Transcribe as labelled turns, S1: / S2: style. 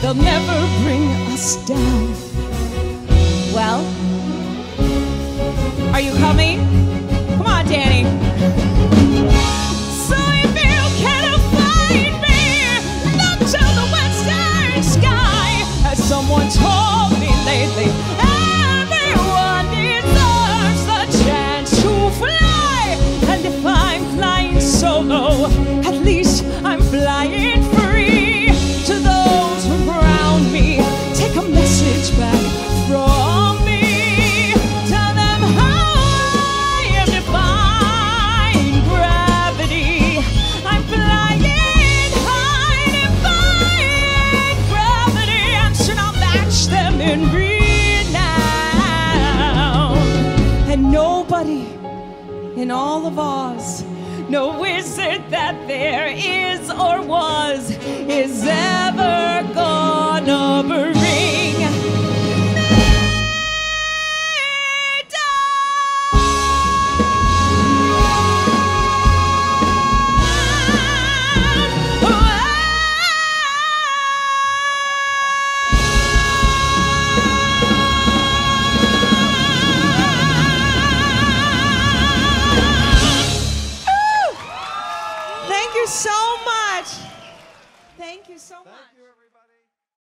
S1: they'll never bring us down. Well, are you coming? Come on, Danny. So if you can't find me, look to the western sky. As someone told me lately, everyone deserves the chance to fly. And if I'm flying solo, at least I'm flying free. To those around me, take a message back from me. Tell them how I am defying gravity. I'm flying high, defying gravity. I'm sure I'll match them in renown. And nobody in all of Oz, no wizard that there is or was, is ever gonna bring me Thank you so much. Thank you so much.